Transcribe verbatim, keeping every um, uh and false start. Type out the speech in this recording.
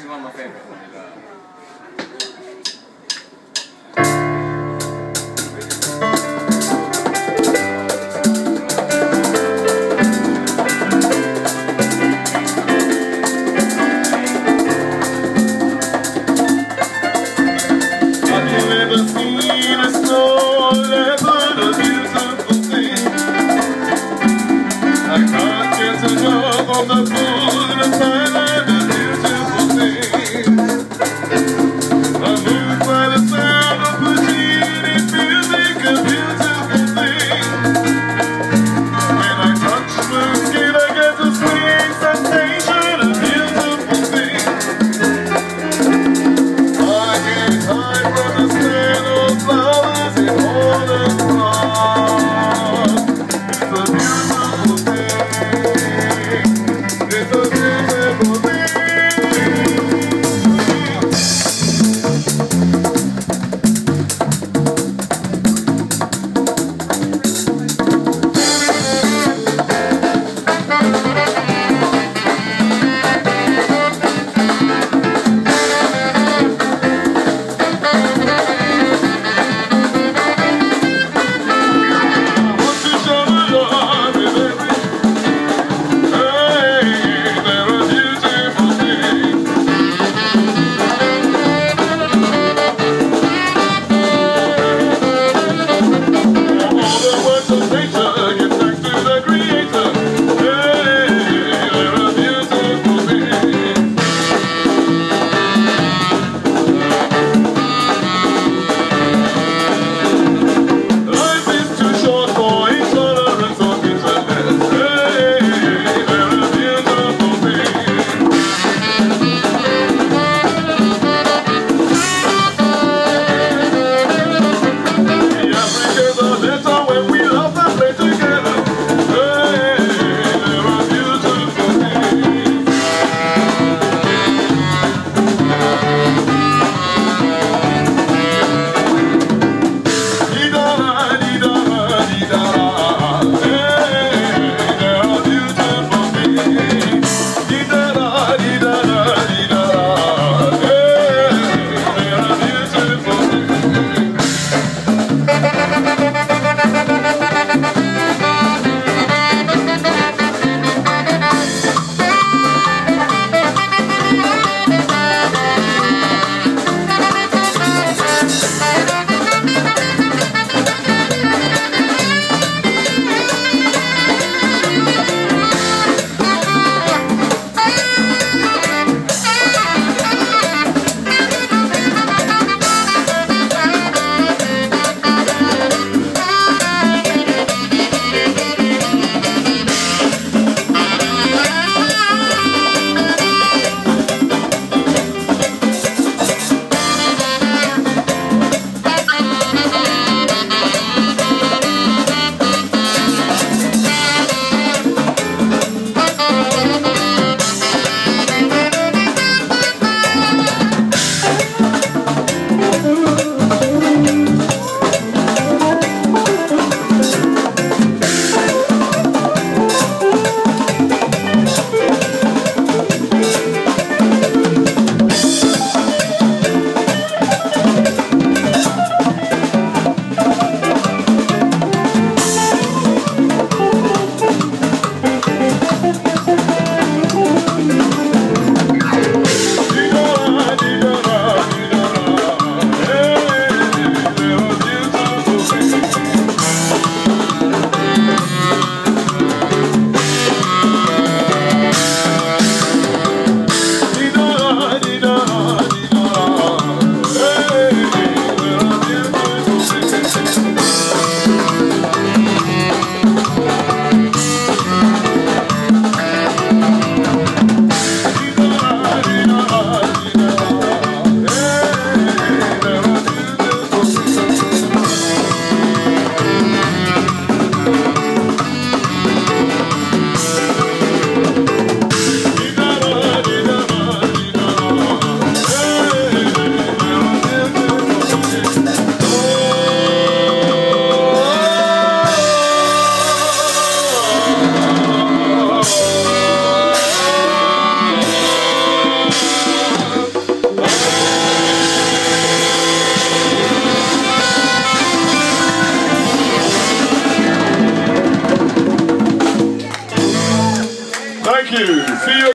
番のフェイバリットが On the moon of Thailand, a beautiful thing. I'm moved by the sound of Puccini music, a beautiful thing. When I touch the skin, I get a sweet sensation, a beautiful thing. I can't hide from the smell of flowers in autumn frost. It's a beautiful thing. It's a beautiful thing. There are Thank you. See you.